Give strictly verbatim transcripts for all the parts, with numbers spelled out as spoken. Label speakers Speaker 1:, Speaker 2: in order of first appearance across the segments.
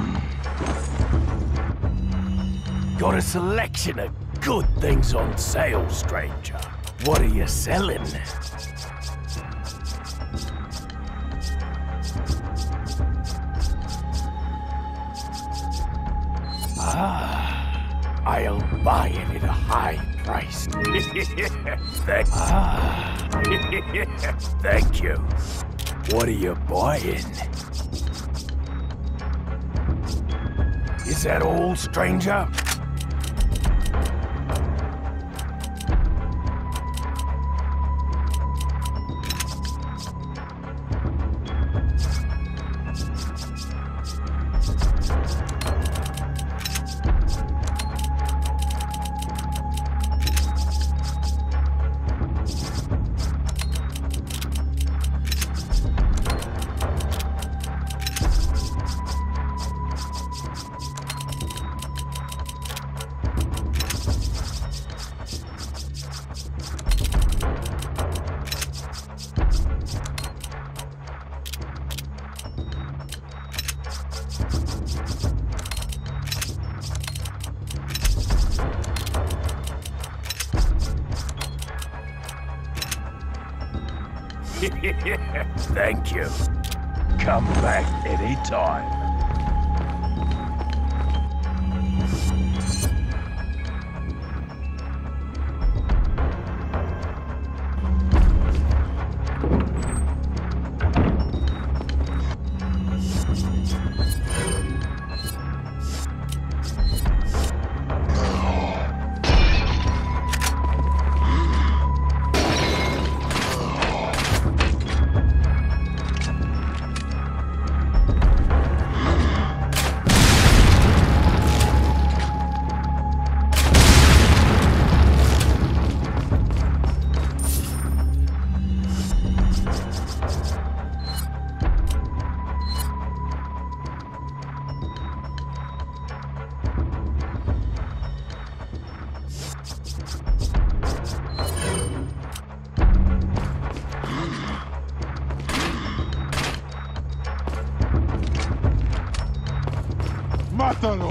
Speaker 1: Got a selection of good things on sale, stranger. What are you selling? Ah, I'll buy it at a high price. Thank, ah, thank you. What are you buying? Is that all, stranger? Thank you. Come back anytime.
Speaker 2: ¡Mátalo!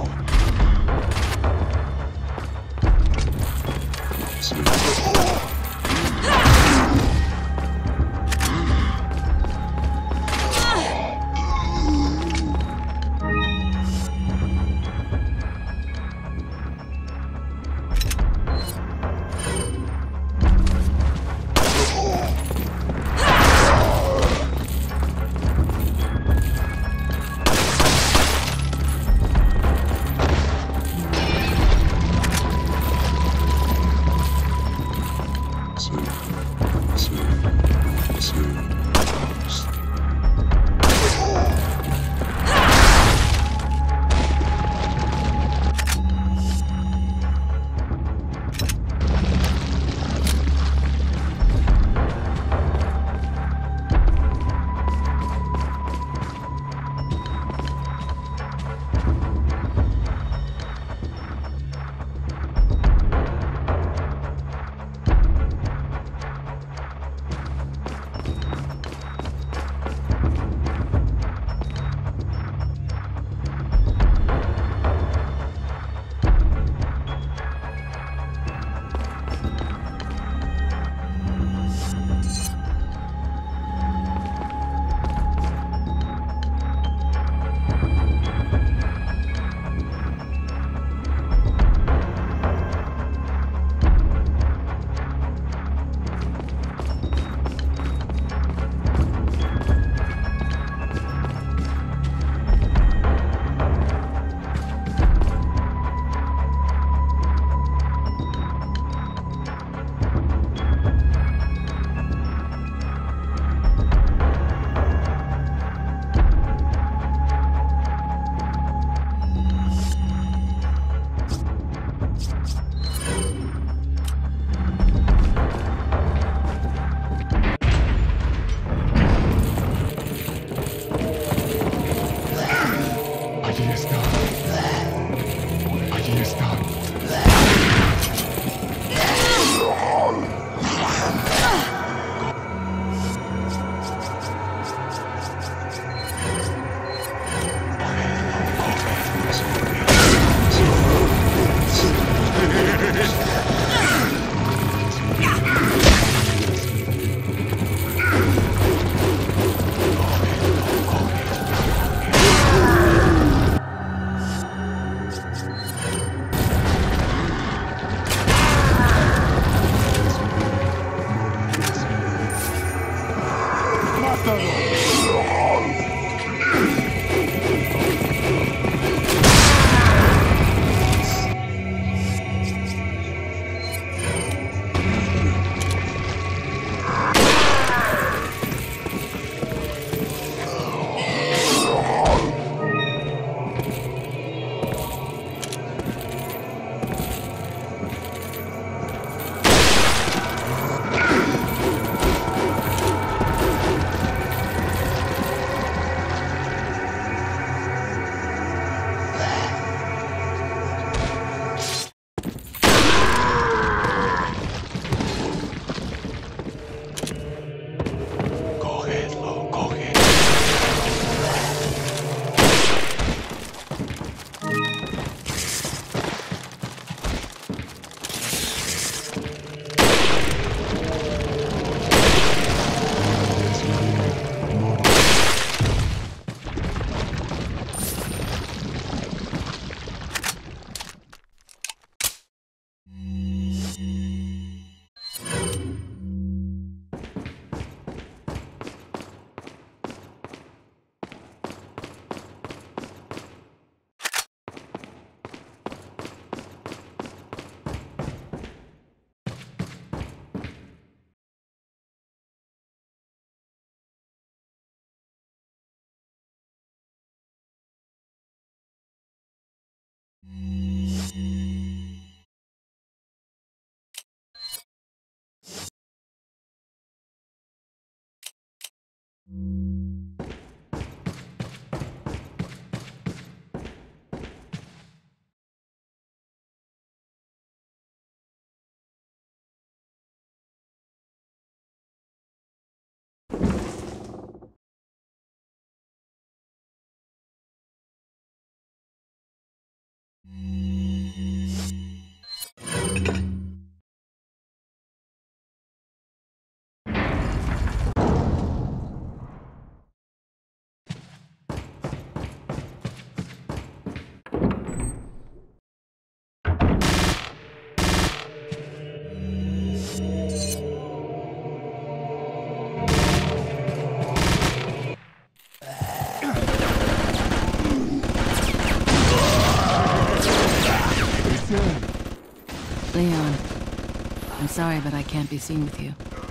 Speaker 2: Leon, I'm sorry, but I can't be seen with you.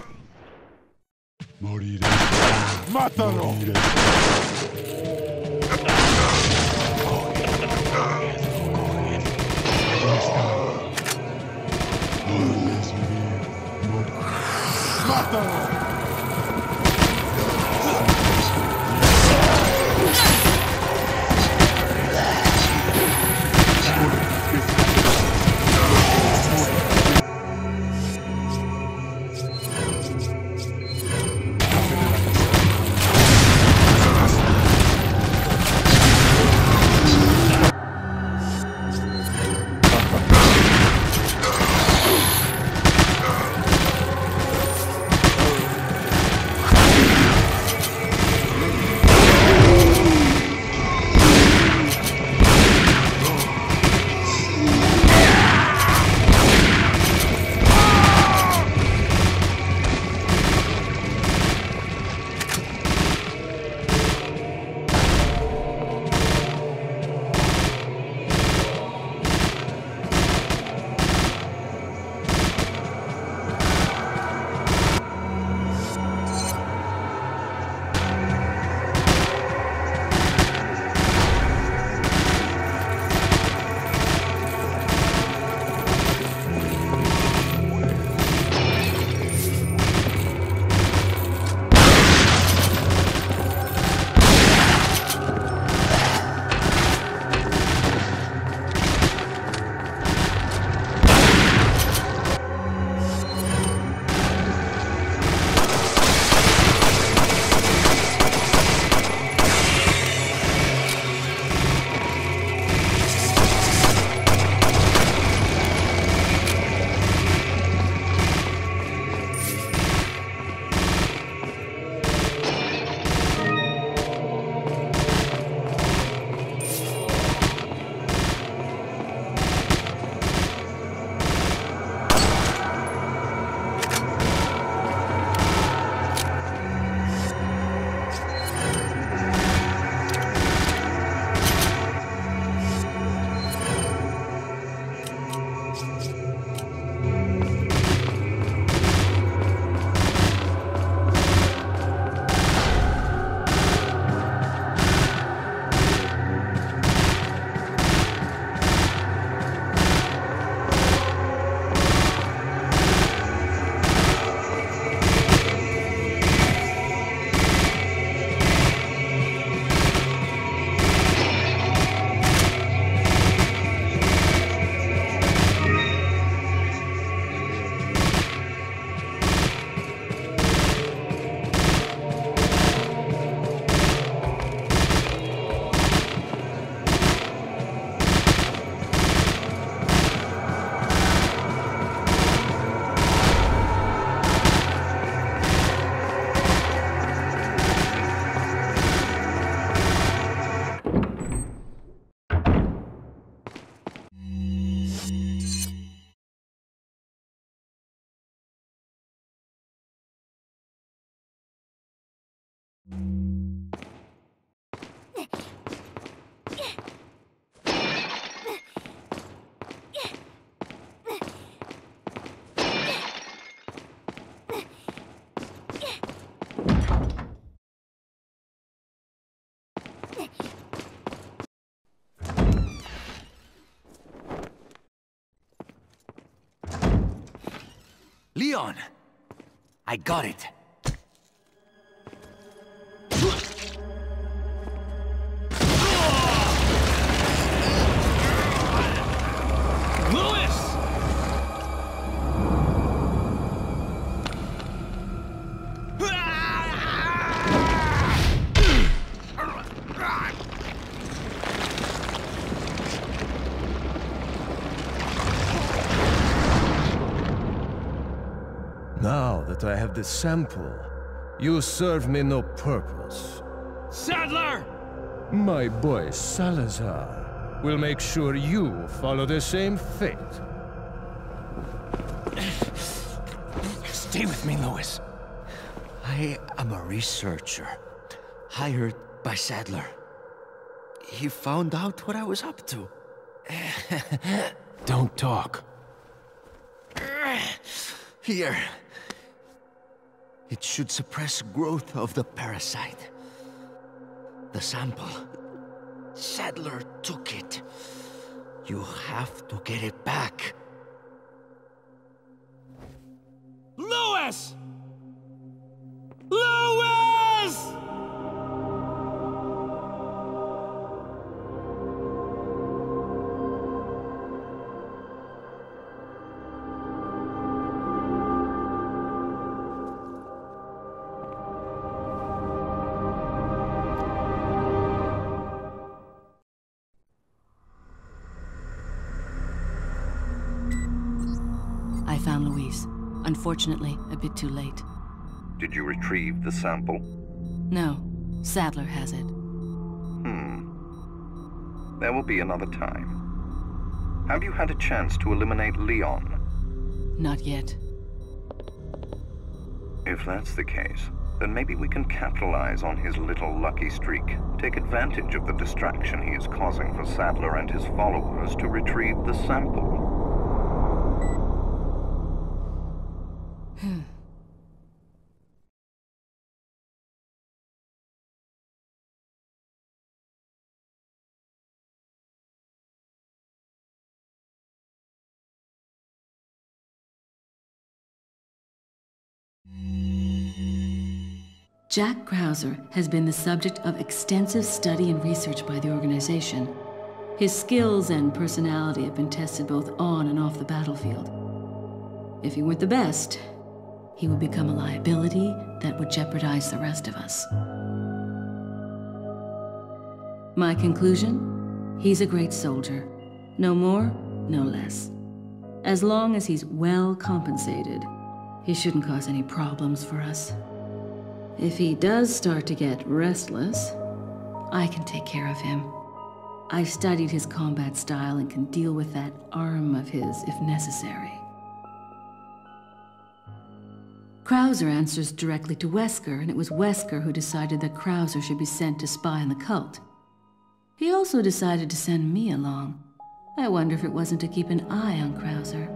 Speaker 1: Moriré. ¡Mátalo! Moriré. ¡Mátalo!
Speaker 3: Leon! I got it. Louis!
Speaker 4: Now that I have the sample, you serve me no purpose.
Speaker 3: Sadler!
Speaker 4: My boy Salazar will make sure you follow the same fate.
Speaker 3: Stay with me, Louis. I am a researcher, hired by Sadler. He found out what I was up to.
Speaker 1: Don't talk.
Speaker 3: Here. It should suppress growth of the parasite. The sample. Sadler took it. You have to get it back.
Speaker 1: Louis! Louis!
Speaker 2: I found Louise. Unfortunately, a bit too late.
Speaker 5: Did you retrieve the sample?
Speaker 2: No, Sadler has it.
Speaker 5: Hmm. There will be another time. Have you had a chance to eliminate Leon?
Speaker 2: Not yet.
Speaker 5: If that's the case, then maybe we can capitalize on his little lucky streak. Take advantage of the distraction he is causing for Sadler and his followers to retrieve the sample.
Speaker 2: Jack Krauser has been the subject of extensive study and research by the organization. His skills and personality have been tested both on and off the battlefield. If he weren't the best, he would become a liability that would jeopardize the rest of us. My conclusion? He's a great soldier. No more, no less. As long as he's well compensated, he shouldn't cause any problems for us. If he does start to get restless, I can take care of him. I've studied his combat style and can deal with that arm of his if necessary. Krauser answers directly to Wesker, and it was Wesker who decided that Krauser should be sent to spy on the cult. He also decided to send me along. I wonder if it wasn't to keep an eye on Krauser.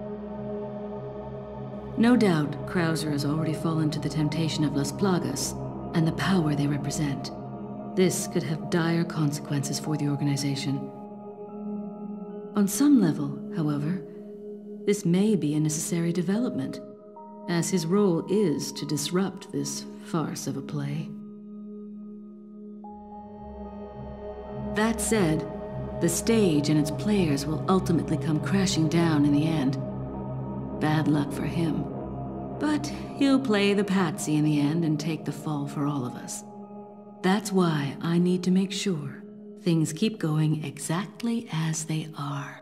Speaker 2: No doubt, Krauser has already fallen to the temptation of Las Plagas and the power they represent. This could have dire consequences for the organization. On some level, however, this may be a necessary development, as his role is to disrupt this farce of a play. That said, the stage and its players will ultimately come crashing down in the end. Bad luck for him. But he'll play the patsy in the end and take the fall for all of us. That's why I need to make sure things keep going exactly as they are.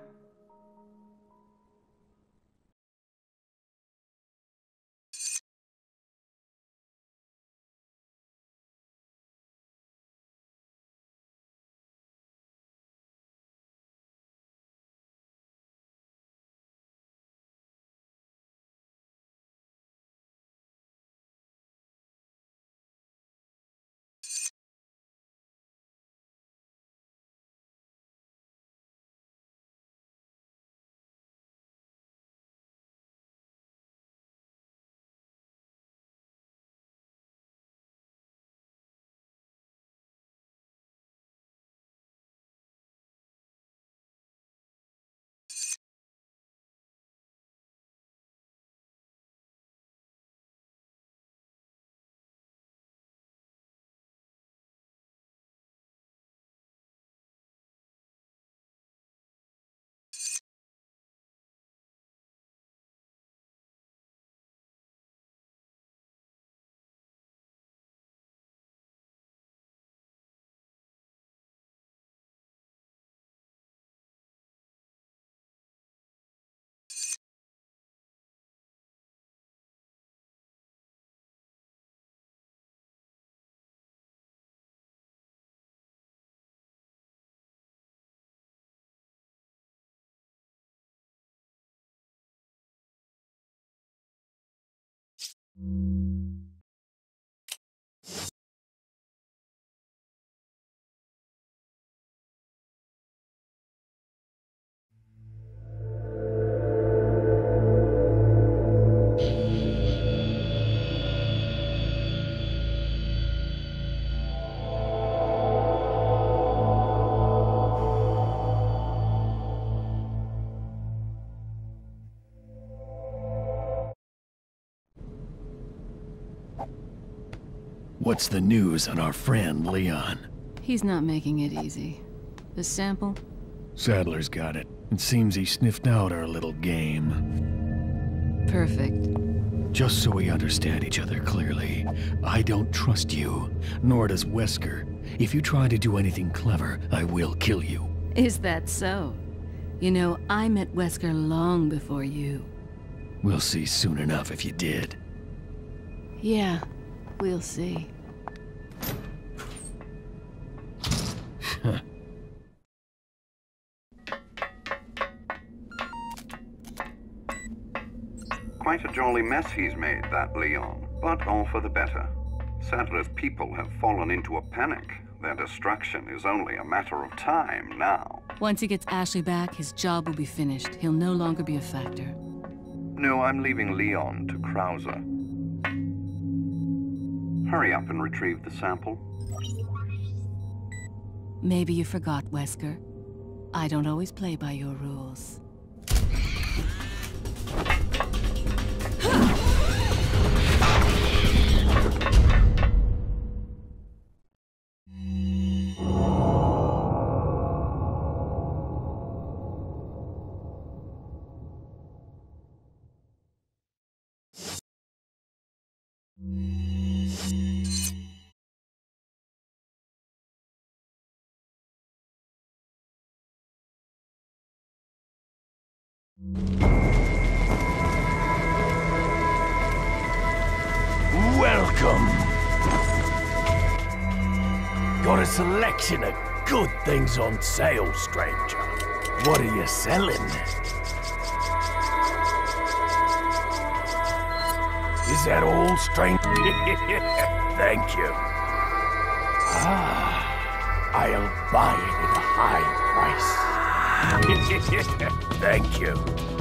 Speaker 1: What's the news on our friend Leon?
Speaker 2: He's not making it easy. The sample?
Speaker 1: Sadler's got it. It seems he sniffed out our little game.
Speaker 2: Perfect.
Speaker 1: Just so we understand each other clearly, I don't trust you, nor does Wesker. If you try to do anything clever, I will kill you.
Speaker 2: Is that so? You know, I met Wesker long before you.
Speaker 1: We'll see soon enough if you did.
Speaker 2: Yeah, we'll see.
Speaker 5: Quite a jolly mess he's made, that Leon, but all for the better. Sadler's people have fallen into a panic. Their destruction is only a matter of time now.
Speaker 2: Once he gets Ashley back, his job will be finished. He'll no longer be a factor.
Speaker 5: No, I'm leaving Leon to Krauser. Hurry up and retrieve the sample.
Speaker 2: Maybe you forgot, Wesker. I don't always play by your rules.
Speaker 1: Welcome. Got a selection of good things on sale, stranger. What are you selling? Is that all, stranger? Thank you. Ah, I'll buy it at a high price. Thank you.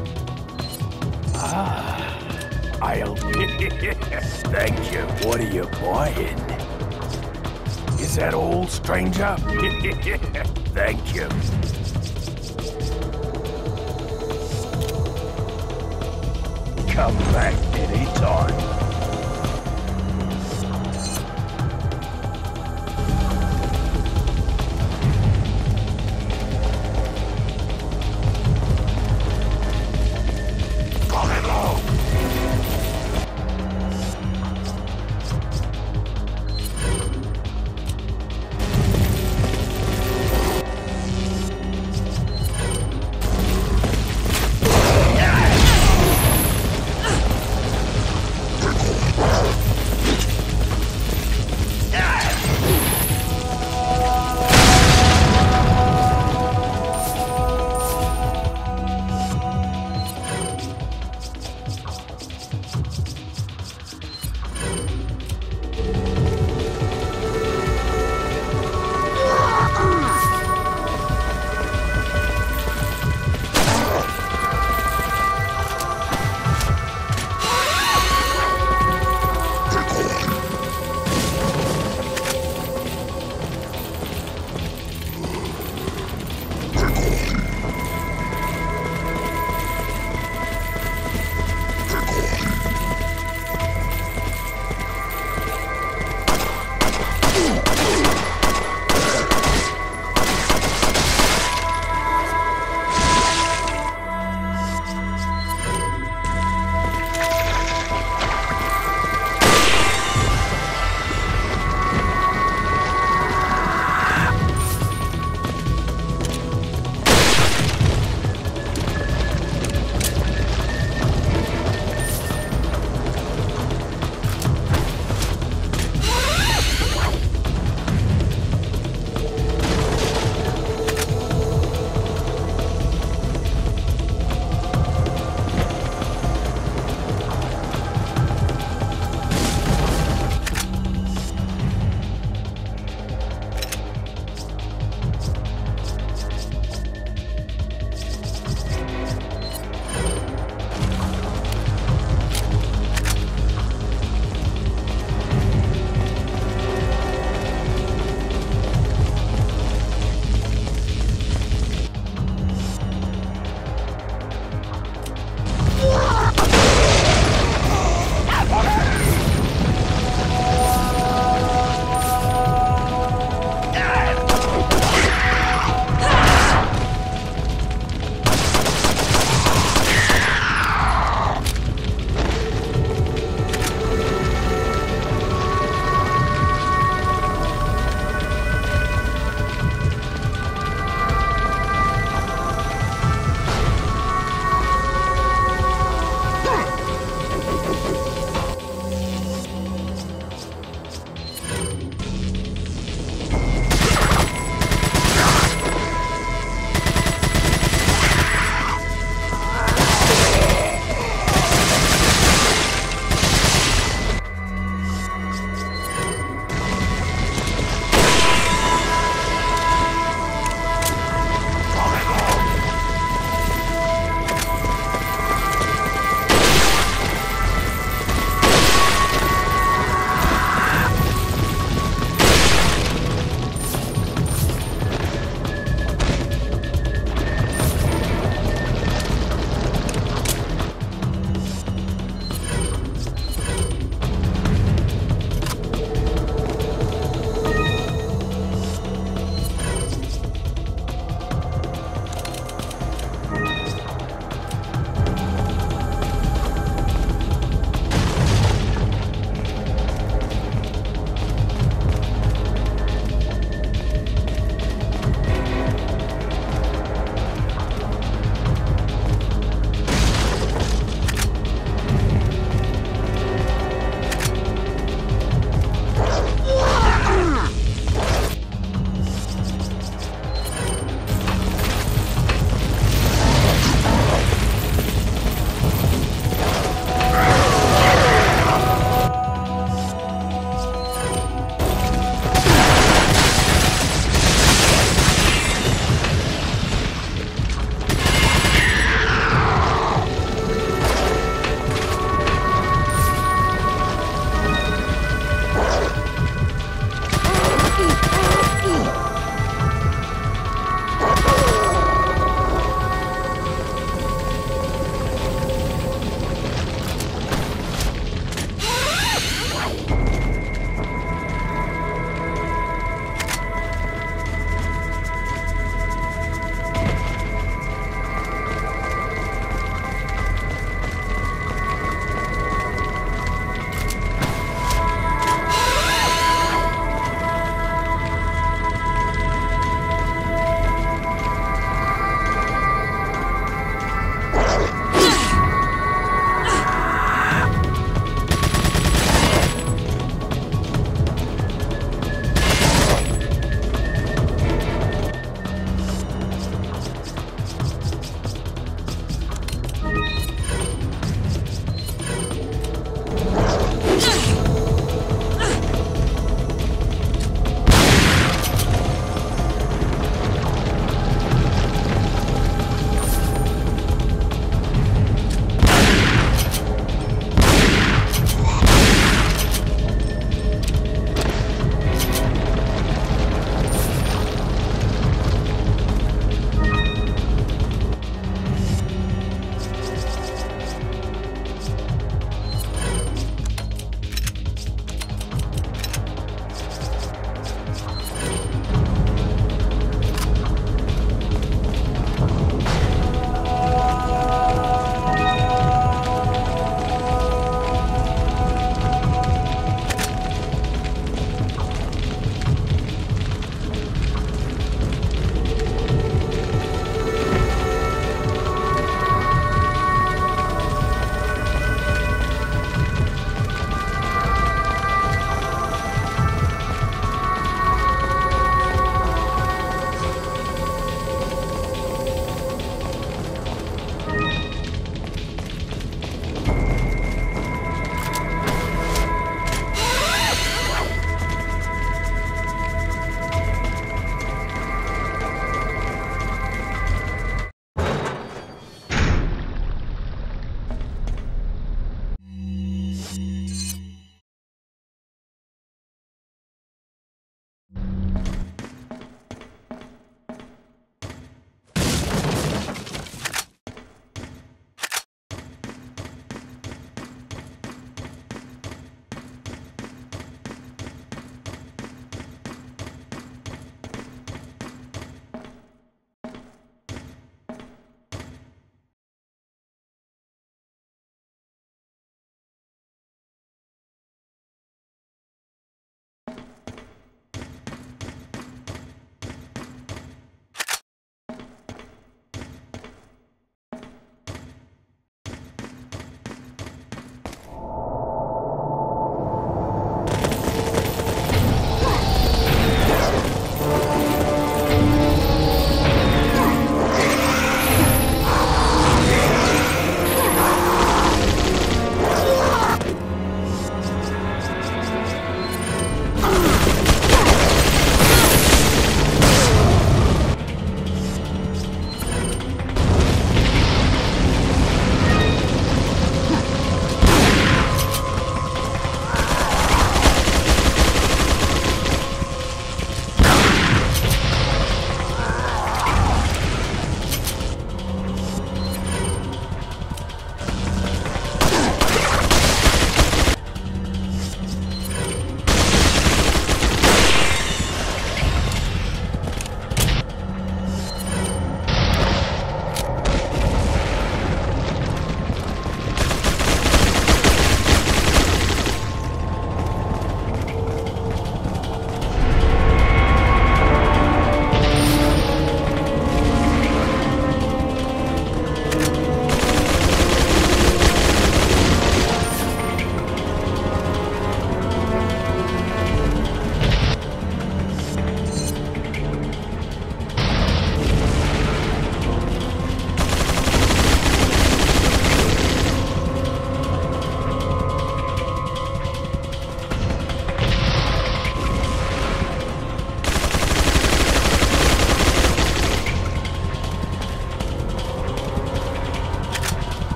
Speaker 1: Ah, I'll... Thank you. What are you buying? Is that all, stranger? Thank you. Come back anytime.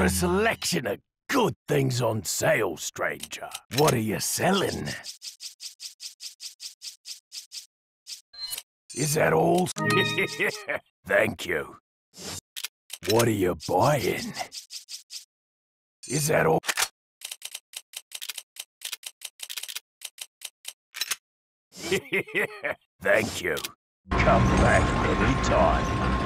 Speaker 1: got a selection of good things on sale, stranger. What are you selling? Is that all? Thank you. What are you buying? Is that all? Thank you. Come back anytime.